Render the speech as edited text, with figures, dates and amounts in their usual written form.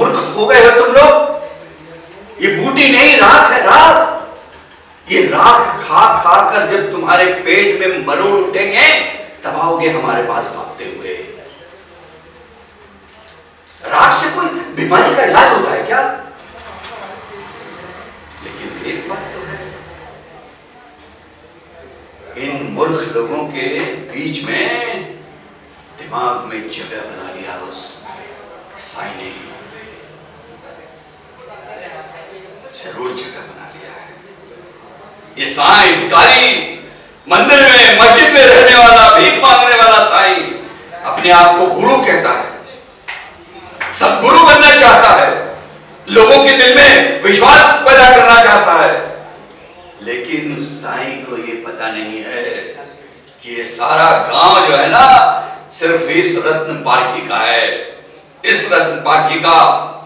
मूर्ख हो गए हो तुम लोग। ये बूटी नहीं, राख है, राख। ये राख खा खा कर जब तुम्हारे पेट में मरोड़ उठेंगे तब आओगे हमारे पास भागते हुए। राख से कोई बीमारी का इलाज होता है क्या? लेकिन एक बात तो है, इन मूर्ख लोगों के बीच में दिमाग में जगह बना लिया उस साईं ने, जरूर जगह बना लिया है। ये साईं भिखारी, मंदिर में मस्जिद में रहने वाला, भीख मांगने वाला साईं अपने आप को गुरु कहता है, सब गुरु बनना चाहता है, लोगों के दिल में विश्वास पैदा करना चाहता है। लेकिन साईं को ये पता नहीं है कि ये सारा गांव जो है ना सिर्फ इस रत्न पारखी का है। इस रत्न पारखी का